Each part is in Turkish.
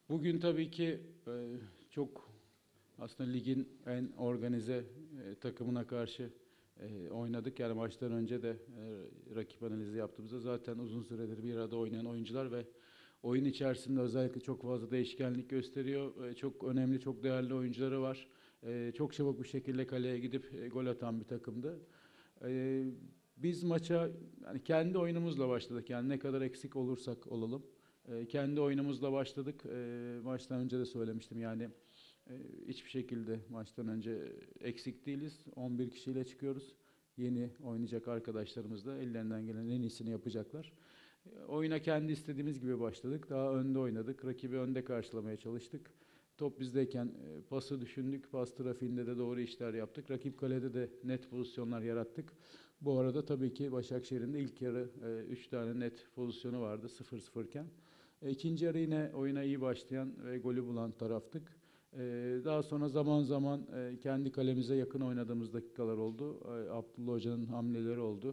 Bugün tabii ki çok aslında ligin en organize takımına karşı oynadık. Yani maçtan önce de rakip analizi yaptığımızda zaten uzun süredir bir arada oynayan oyuncular ve oyun içerisinde özellikle çok fazla değişkenlik gösteriyor. Çok önemli, çok değerli oyuncuları var. Çok çabuk bir şekilde kaleye gidip gol atan bir takımdı. E, Biz maça yani kendi oyunumuzla başladık. Yani ne kadar eksik olursak olalım. Kendi oyunumuzla başladık. Maçtan önce de söylemiştim yani hiçbir şekilde maçtan önce eksik değiliz. 11 kişiyle çıkıyoruz. Yeni oynayacak arkadaşlarımız da ellerinden gelen en iyisini yapacaklar. Oyuna kendi istediğimiz gibi başladık. Daha önde oynadık. Rakibi önde karşılamaya çalıştık. Top bizdeyken pası düşündük. Pas trafiğinde de doğru işler yaptık. Rakip kalede de net pozisyonlar yarattık. Bu arada tabii ki Başakşehir'in de ilk yarı 3 tane net pozisyonu vardı 0-0 iken. İkinci yarı yine oyuna iyi başlayan ve golü bulan taraftık. Daha sonra zaman zaman kendi kalemize yakın oynadığımız dakikalar oldu. Abdullah Hoca'nın hamleleri oldu.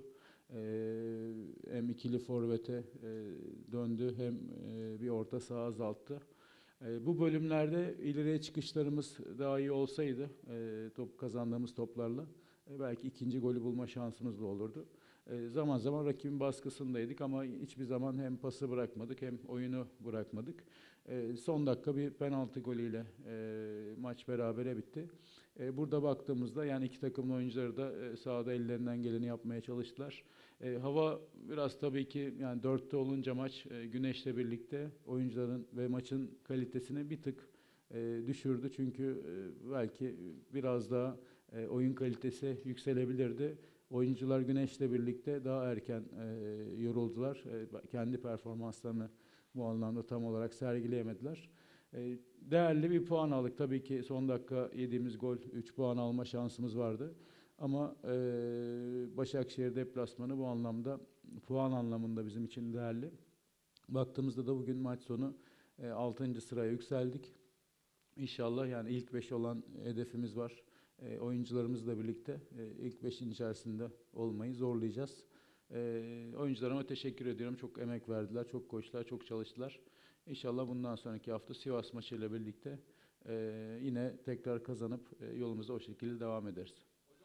Hem ikili forvete döndü hem bir orta saha azalttı. Bu bölümlerde ileriye çıkışlarımız daha iyi olsaydı top kazandığımız toplarla belki ikinci golü bulma şansımız da olurdu. Zaman zaman rakibin baskısındaydık ama hiçbir zaman hem pası bırakmadık hem oyunu bırakmadık. Son dakika bir penaltı golüyle maç berabere bitti. Burada baktığımızda yani iki takımın oyuncuları da sahada ellerinden geleni yapmaya çalıştılar. Hava biraz tabii ki yani 4'te olunca maç güneşle birlikte oyuncuların ve maçın kalitesini bir tık düşürdü. Çünkü belki biraz daha oyun kalitesi yükselebilirdi. Oyuncular güneşle birlikte daha erken yoruldular. Kendi performanslarını bu anlamda tam olarak sergileyemediler. Değerli bir puan aldık. Tabii ki son dakika yediğimiz gol 3 puan alma şansımız vardı. Ama Başakşehir deplasmanı bu anlamda puan anlamında bizim için değerli. Baktığımızda da bugün maç sonu 6. sıraya yükseldik. İnşallah yani ilk 5 olan hedefimiz var. Oyuncularımızla birlikte ilk 5'in içerisinde olmayı zorlayacağız. Oyuncularıma teşekkür ediyorum. Çok emek verdiler, çok koştular, çok çalıştılar. İnşallah bundan sonraki hafta Sivas maçıyla birlikte yine tekrar kazanıp yolumuza o şekilde devam ederiz.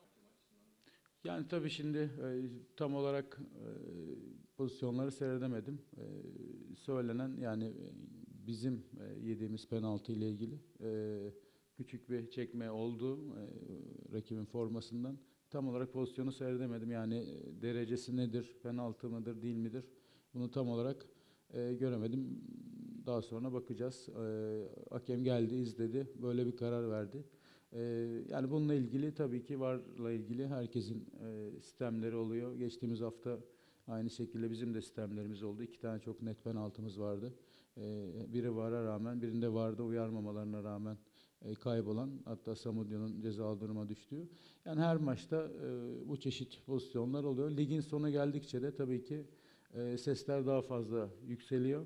Yani tabii şimdi tam olarak pozisyonları seyredemedim. Söylenen yani bizim yediğimiz penaltı ile ilgili küçük bir çekme oldu rakibin formasından. Tam olarak pozisyonu seyredemedim. Yani derecesi nedir, penaltı mıdır, değil midir? Bunu tam olarak göremedim. Daha sonra bakacağız. Hakem geldi, izledi, böyle bir karar verdi. Yani bununla ilgili tabii ki VAR'la ilgili herkesin sistemleri oluyor. Geçtiğimiz hafta aynı şekilde bizim de sistemlerimiz oldu. İki tane çok net penaltımız vardı. Biri VAR'a rağmen, birinde VAR'da uyarmamalarına rağmen kaybolan, hatta Samudio'nun cezalı duruma düştüğü. Yani her maçta bu çeşit pozisyonlar oluyor. Ligin sonu geldikçe de tabii ki sesler daha fazla yükseliyor.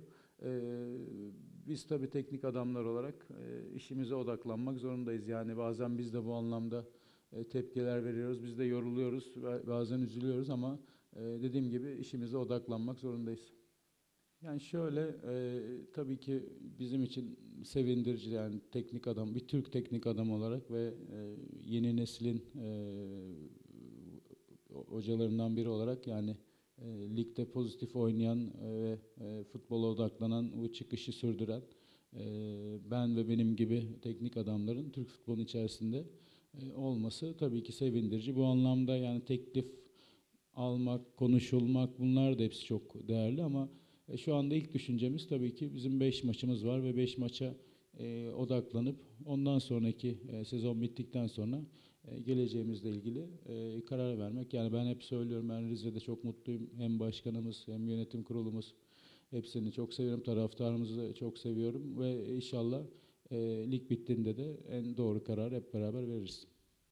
Biz tabii teknik adamlar olarak işimize odaklanmak zorundayız. Yani bazen biz de bu anlamda tepkiler veriyoruz. Biz de yoruluyoruz, bazen üzülüyoruz ama dediğim gibi işimize odaklanmak zorundayız. Yani şöyle tabii ki bizim için sevindirici yani teknik adam, bir Türk teknik adam olarak ve yeni neslin hocalarından biri olarak yani ligde pozitif oynayan ve futbola odaklanan, bu çıkışı sürdüren ben ve benim gibi teknik adamların Türk futbolunun içerisinde olması tabii ki sevindirici. Bu anlamda yani teklif almak, konuşulmak bunlar da hepsi çok değerli ama şu anda ilk düşüncemiz tabii ki bizim 5 maçımız var ve 5 maça odaklanıp ondan sonraki sezon bittikten sonra geleceğimizle ilgili karar vermek. Yani ben hep söylüyorum ben Rize'de çok mutluyum. Hem başkanımız hem yönetim kurulumuz hepsini çok seviyorum. Taraftarımızı çok seviyorum ve inşallah lig bittiğinde de en doğru kararı hep beraber veririz.